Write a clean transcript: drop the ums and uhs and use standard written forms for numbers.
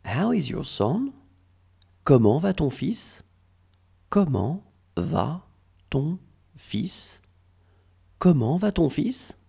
How is your son? Comment va ton fils? Comment va ton fils? Comment va ton fils?